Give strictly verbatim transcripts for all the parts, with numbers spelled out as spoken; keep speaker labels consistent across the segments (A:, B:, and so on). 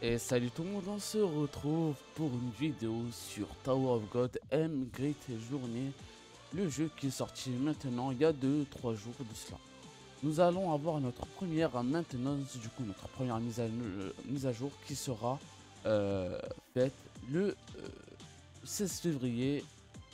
A: Et salut tout le monde, on se retrouve pour une vidéo sur Tower of God M Great Journey, le jeu qui est sorti maintenant il y a deux trois jours de cela. Nous allons avoir notre première maintenance, du coup notre première mise à, euh, mise à jour qui sera euh, faite le euh, seize février,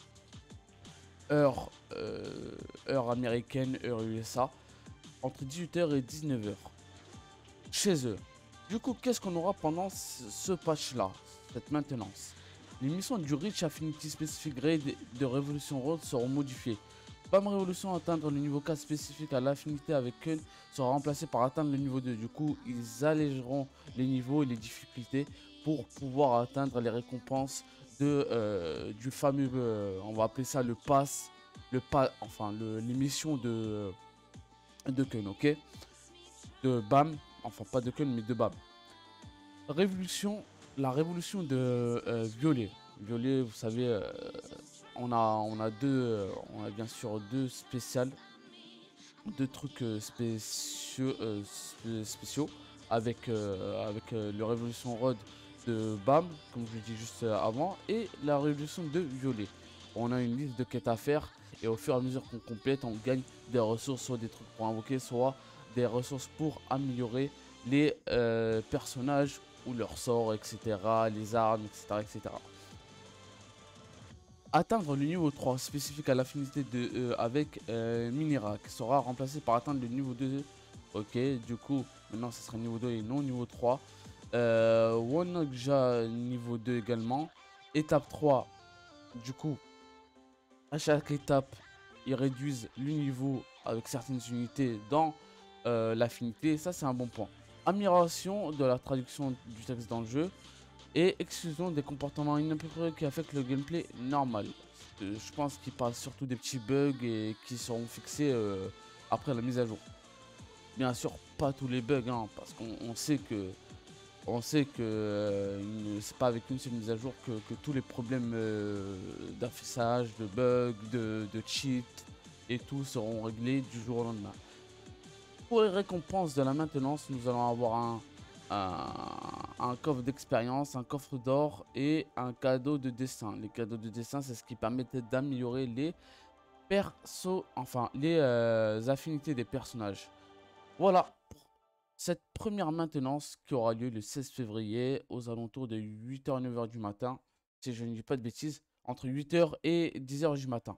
A: heure, euh, heure américaine, heure U S A, entre dix-huit heures et dix-neuf heures. Chez eux. Du coup, qu'est-ce qu'on aura pendant ce patch là, cette maintenance? Les missions du Rich Affinity Specific Grade de Revolution Road seront modifiées. Bam Révolution atteindre le niveau quatre spécifique à l'affinité avec Kun sera remplacé par atteindre le niveau deux. Du coup, ils allégeront les niveaux et les difficultés pour pouvoir atteindre les récompenses de, euh, du fameux, euh, on va appeler ça le pass, le pas, enfin le, les missions de, de Kun, ok? De Bam. Enfin, pas de Kun, mais de Bam. Révolution, la révolution de euh, Violet. Violet, vous savez, euh, on, a, on a deux, euh, on a bien sûr deux spéciales, deux trucs euh, spéciaux, euh, spé- spéciaux, avec, euh, avec euh, le Révolution Road de Bam, comme je l'ai dit juste euh, avant, et la révolution de Violet. On a une liste de quêtes à faire, et au fur et à mesure qu'on complète, on gagne des ressources, soit des trucs pour invoquer, soit des ressources pour améliorer les euh, personnages ou leurs sorts, et cetera, les armes, et cetera, et cetera. Atteindre le niveau trois spécifique à l'affinité de euh, avec euh, Minera qui sera remplacé par atteindre le niveau deux. Ok, du coup, maintenant ce sera niveau deux et non niveau trois. Euh, Wonogja niveau deux également. Étape trois, du coup, à chaque étape, ils réduisent le niveau avec certaines unités dans euh, l'affinité. Ça, c'est un bon point. Amélioration de la traduction du texte dans le jeu et exclusion des comportements inappropriés qui affectent le gameplay normal. Euh, je pense qu'il parle surtout des petits bugs et qui seront fixés euh, après la mise à jour. Bien sûr, pas tous les bugs, hein, parce qu'on on sait que on sait que euh, c'est pas avec une seule mise à jour que, que tous les problèmes euh, d'affichage, de bugs, de, de cheat et tout seront réglés du jour au lendemain. Pour les récompenses de la maintenance, nous allons avoir un, un, un coffre d'expérience, un coffre d'or et un cadeau de dessin. Les cadeaux de dessin, c'est ce qui permet d'améliorer les persos, enfin les euh, affinités des personnages. Voilà pour cette première maintenance qui aura lieu le seize février aux alentours de huit heures neuf heures du matin. Si je ne dis pas de bêtises, entre huit heures et dix heures du matin.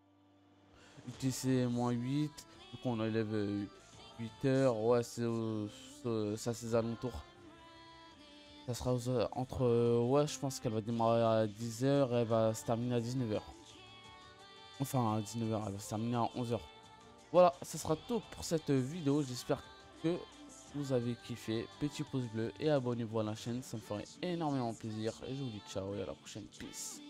A: U T C moins huit, donc on enlève euh, huit heures, ouais, c'est euh, ça, c'est alentours. Ça sera aux, euh, entre, euh, ouais, je pense qu'elle va démarrer à dix heures et elle va se terminer à dix-neuf heures. Enfin, à dix-neuf heures, elle va se terminer à onze heures. Voilà, ça sera tout pour cette vidéo. J'espère que vous avez kiffé. Petit pouce bleu et abonnez-vous à la chaîne, ça me ferait énormément plaisir. Et je vous dis ciao et à la prochaine. Peace.